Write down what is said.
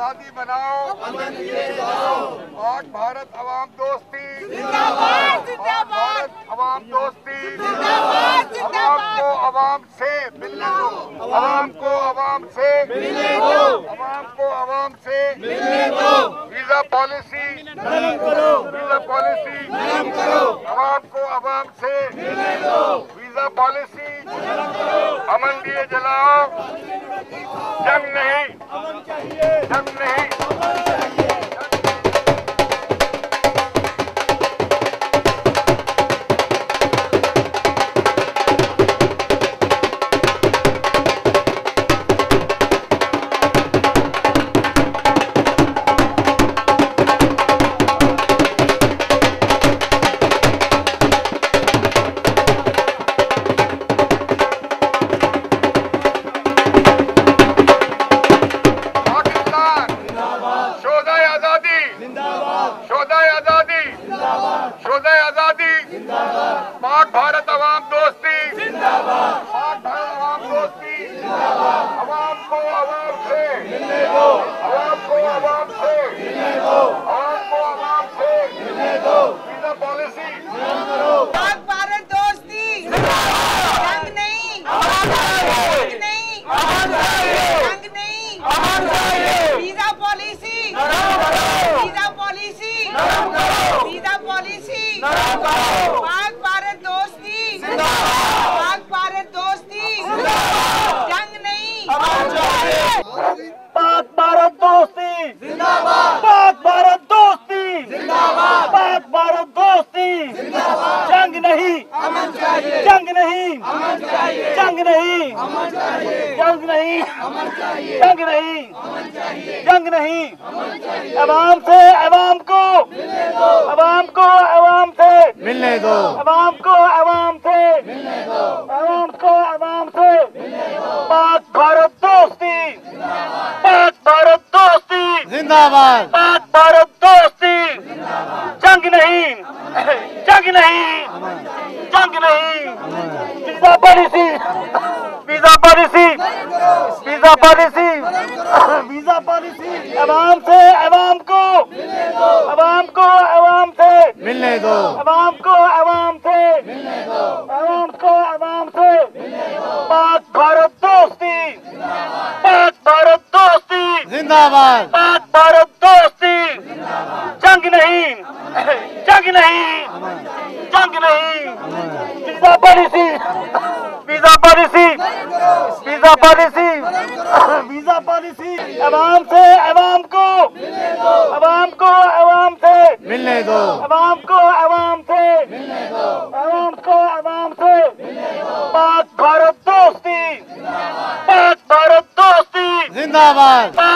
आजादी बनाओ, पाक भारत अवाम दोस्ती, पाक भारत अवाम दोस्ती, अवाम को अवाम से मिलने दो, अवाम को अवाम से मिलने दो, अवाम को अवाम से मिलने दो। वीजा पॉलिसी खत्म करो, वीजा पॉलिसी खत्म करो, अवाम को अवाम से मिलने दो। वीजा पॉलिसी अमन दिए जलाओ, जंग नहीं, जंग नहीं। पाक भारत अवाम दोस्ती जिंदाबाद, पाक भारत अवाम दोस्ती जिंदाबाद। अवाम को अवाम से मिलने दो, अवाम को अवाम से मिलने दो, अवाम को अवाम से मिलने दो। वीजा पॉलिसी पाक भारत दोस्ती जिंदाबाद। जंग नहीं, जंग नहीं, जंग नहीं, visa policy, visa policy, visa policy, Pak Bharat दोस्ती जिंदाबाद, पाक भारत दोस्ती जिंदाबाद। जंग नहीं, पाक भारत दोस्ती जिंदाबाद, पाक भारत दोस्ती जिंदाबाद, पाक भारत दोस्ती जिंदाबाद। जंग नहीं, अमन चाहिए, जंग नहीं, अमन चाहिए, जंग नहीं, अमन चाहिए, जंग नहीं, अमन चाहिए, जंग नहीं, अमन चाहिए, जंग नहीं, अमन चाहिए। अवाम से अवाम को मिलने दो, अवाम को अवाम से मिलने दो, अवाम को अवाम से मिलने दो, अवाम को अवाम से मिलने दो। पाक भारत दोस्ती जिंदाबाद, पाक भारत दोस्ती जिंदाबाद, पाक भारत दोस्ती जिंदाबाद। जंग नहीं, जंग नहीं, जंग नहीं। Visa policy, visa policy, visa policy, visa policy. अवाम से अवाम को मिलने दो, अवाम को अवाम से मिलने दो, अवाम को अवाम से मिलने दो, अवाम को अवाम से मिलने दो। पाक भारत दोस्ती जिंदाबाद, पाक भारत दोस्ती जिंदाबाद, पाक भारत दोस्ती जिंदाबाद। जंग नहीं, जंग नहीं, जंग नहीं। Visa policy, visa policy, visa policy, visa policy. अवाम से अवाम को मिलने दो, अवाम को अवाम से मिलने दो, अवाम को अवाम से मिलने दो, अवाम को अवाम से मिलने दो। पाक भारत दोस्ती जिंदाबाद, पाक भारत दोस्ती जिंदाबाद।